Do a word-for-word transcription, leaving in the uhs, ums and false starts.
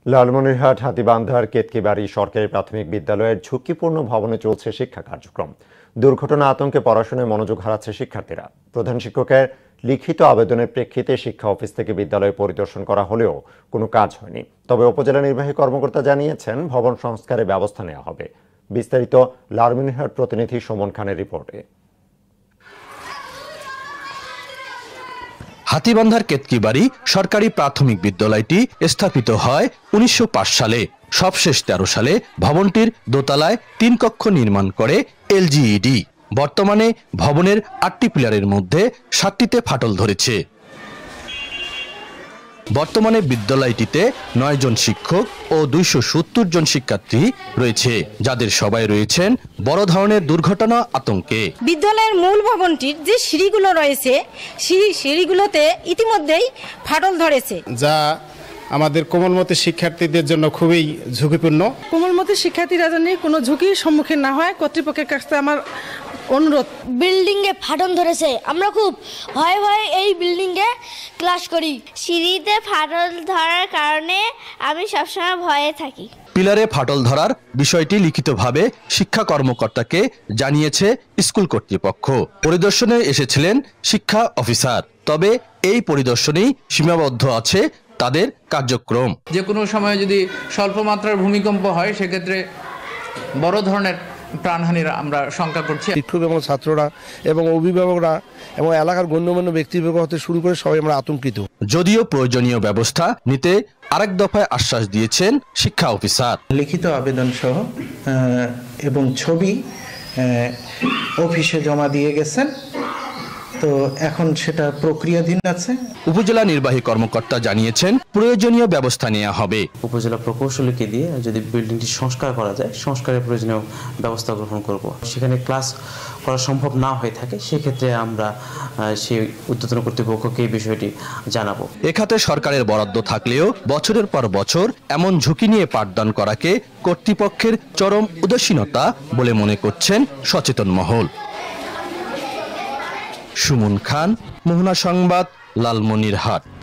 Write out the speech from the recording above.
লালমনিরহাট হাতিবান্ধার কেতকিবাড়ি সরকারি প্রাথমিক বিদ্যালয়ের ঝুঁকিপূর্ণ ভবনে চলছে শিক্ষা কার্যক্রম। দুর্ঘটনা আতঙ্কে পড়াশোনায় মনোযোগ হারাচ্ছে শিক্ষার্থীরা। প্রধান শিক্ষকের লিখিত আবেদনের প্রেক্ষিতে শিক্ষা অফিস থেকে বিদ্যালয় পরিদর্শন করা হলেও কোনো কাজ হয়নি। তবে উপজেলা নির্বাহী কর্মকর্তা জানিয়েছেন ভবন সংস্কারের ব্যবস্থা নেওয়া হবে। বিস্তারিত লালমনিরহাট প্রতিনিধি সুমন খানের রিপোর্টে। হাতিবান্ধার কেতকিবাড়ি সরকারি প্রাথমিক বিদ্যালয়টি স্থাপিত হয় উনিশশো পাঁচ সালে। সবশেষ তেরো সালে ভবনটির দোতলায় তিন কক্ষ নির্মাণ করে এলজিইডি। বর্তমানে ভবনের আটটি পিলারের মধ্যে সাতটিতে ফাটল ধরেছে। বর্তমানে বিদ্যালয়টিতে নয় জন শিক্ষক ও দুইশো সত্তর জন শিক্ষার্থী রয়েছে, যাদের সবাই রয়েছেন বড় ধরনের দুর্ঘটনা আতঙ্কে। বিদ্যালয়ের মূল ভবনটির যে সিঁড়িগুলো রয়েছে সেই সিঁড়িগুলোতে ইতিমধ্যেই ফাটল ধরেছে, যা আমাদের কোমলমতি শিক্ষার্থীদের জন্য খুবই ঝুঁকিপূর্ণ। কোমলমতি শিক্ষার্থীরা যেন কোনো ঝুঁকির সম্মুখীন না হয়, কর্তৃপক্ষের কাছে আমার অনুরোধ। বিল্ডিং এ ফাটল ধরেছে, আমরা খুব ভয়ে ভয়ে এই বিল্ডিং এ ক্লাস করি। সিঁড়িতে ফাটল ধরার কারণে আমি সবসময় ভয়ে থাকি। পিলারে ফাটল ধরার বিষয়টি লিখিতভাবে শিক্ষা কর্মকর্তাকে জানিয়েছে স্কুল কর্তৃপক্ষ। পরিদর্শনে এসেছিলেন শিক্ষা অফিসার, তবে এই পরিদর্শনেই সীমাবদ্ধ আছে তাদের কার্যক্রম। যে কোনো সময় যদি স্বল্প মাত্রার ভূমিকম্প হয়, সেক্ষেত্রে বড় ধরনের প্রাণহানির আমরা শঙ্কা করছি। শিক্ষক এবং ছাত্ররা এবং অভিভাবকরা এবং এলাকার গণ্যমান্য ব্যক্তিবর্গ হতে শুরু করে সবাই আমরা আতঙ্কিত। যদিও প্রয়োজনীয় ব্যবস্থা নিতে আরেক দফায় আশ্বাস দিয়েছেন শিক্ষা অফিসার। লিখিত আবেদন সহ এবং ছবি অফিসে জমা দিয়ে গেছেন, তো এখন সেটা প্রক্রিয়াধীন আছে। উপজেলা নির্বাহী কর্মকর্তা জানিয়েছেন প্রয়োজনীয় ব্যবস্থা নেওয়া হবে। উপজেলা প্রকৌশলীকে দিয়ে যদি বিল্ডিংটি সংস্কার করা যায়, সংস্কারের প্রয়োজনীয় ব্যবস্থা গ্রহণ করব। সেখানে ক্লাস করা সম্ভব না হয়ে থাকে, সেক্ষেত্রে আমরা সেই ঊর্ধ্বতন কর্তৃপক্ষকে এই বিষয়টি জানাবো। এখাতে সরকারের বরাদ্দ থাকলেও বছরের পর বছর এমন ঝুঁকি নিয়ে পাঠদান করাকে কর্তৃপক্ষের চরম উদাসীনতা বলে মনে করছেন সচেতন মহল। সুমন খান, মোহনা সংবাদ, লালমনিরহাট।